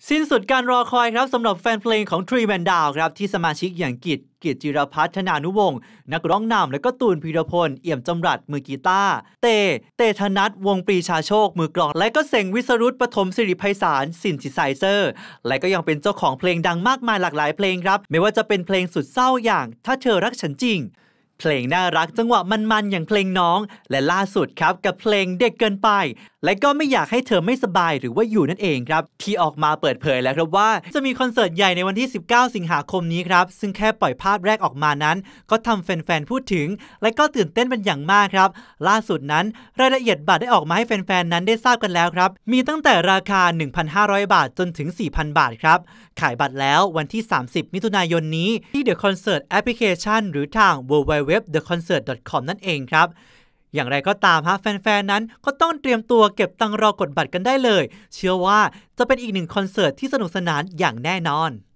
สิ้นสุดการรอคอยครับสำหรับแฟนเพลงของ Three Man Down ครับที่สมาชิกอย่างกิตจิรพัฒน์ธนานุวงศ์นักร้องนำและก็ตูนพีรพลเอี่ยมจำรัดมือกีตาร์เตธนัทวงปรีชาโชคมือกลองและก็เสงวิสรุตปฐมศิริไพศาลซินธิไซเซอร์และก็ยังเป็นเจ้าของเพลงดังมากมายหลากหลายเพลงครับไม่ว่าจะเป็นเพลงสุดเศร้าอย่างถ้าเธอรักฉันจริงเพลงน่ารักจังหวะมันๆอย่างเพลงน้องและล่าสุดครับกับเพลงเด็กเกินไปและก็ไม่อยากให้เธอไม่สบายหรือว่าอยู่นั่นเองครับที่ออกมาเปิดเผยแล้วครับว่าจะมีคอนเสิร์ตใหญ่ในวันที่19สิงหาคมนี้ครับซึ่งแค่ปล่อยภาพแรกออกมานั้นก็ทำแฟนๆพูดถึงและก็ตื่นเต้นเป็นอย่างมากครับล่าสุดนั้นรายละเอียดบัตรได้ออกมาให้แฟนๆนั้นได้ทราบกันแล้วครับมีตั้งแต่ราคา 1,500 บาทจนถึง 4,000 บาทครับขายบัตรแล้ววันที่30มิถุนายนนี้ที่ The Concert Application หรือทาง www.theconcert.com นั่นเองครับอย่างไรก็ตามแฟนๆนั้นก็ต้องเตรียมตัวเก็บตังค์รอกดบัตรกันได้เลยเชื่อว่าจะเป็นอีกหนึ่งคอนเสิร์ตที่สนุกสนานอย่างแน่นอน